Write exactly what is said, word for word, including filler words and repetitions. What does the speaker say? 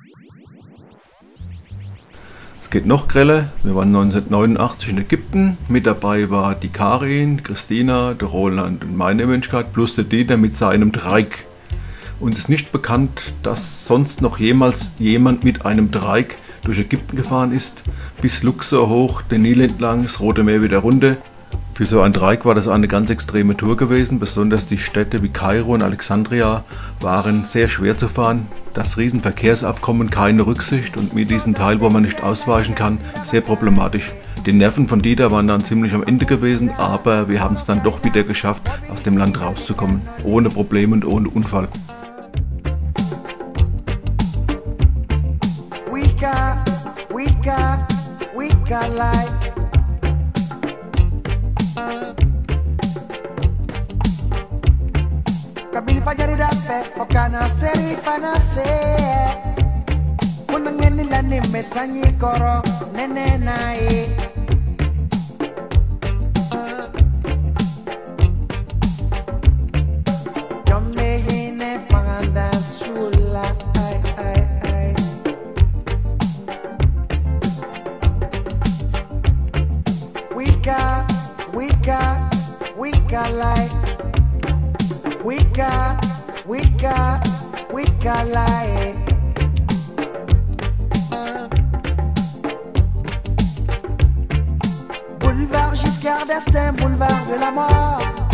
Es geht noch greller. Wir waren neunzehnhundertneunundachtzig in Ägypten. Mit dabei war die Karin, Christina, der Roland und meine Wenigkeit plus der Dieter mit seinem Dreieck. Uns ist nicht bekannt, dass sonst noch jemals jemand mit einem Dreieck durch Ägypten gefahren ist, bis Luxor hoch, den Nil entlang, das Rote Meer wieder runter. Für so ein Dreieck war das eine ganz extreme Tour gewesen, besonders die Städte wie Kairo und Alexandria waren sehr schwer zu fahren. Das Riesenverkehrsaufkommen keine Rücksicht und mit diesem Teil, wo man nicht ausweichen kann, sehr problematisch. Die Nerven von Dieter waren dann ziemlich am Ende gewesen, aber wir haben es dann doch wieder geschafft, aus dem Land rauszukommen, ohne Probleme und ohne Unfall. Wika, wika, wika like. Kabili fajari dape, okana seri fanase. Unangeni lani mesanyi koro, nene nae. Jomne hine panganda sula, ay ay ay. Wika, wika, wika like. Wika, wika, wika like. Boulevard Giscard d'Estaing, boulevard de la mort.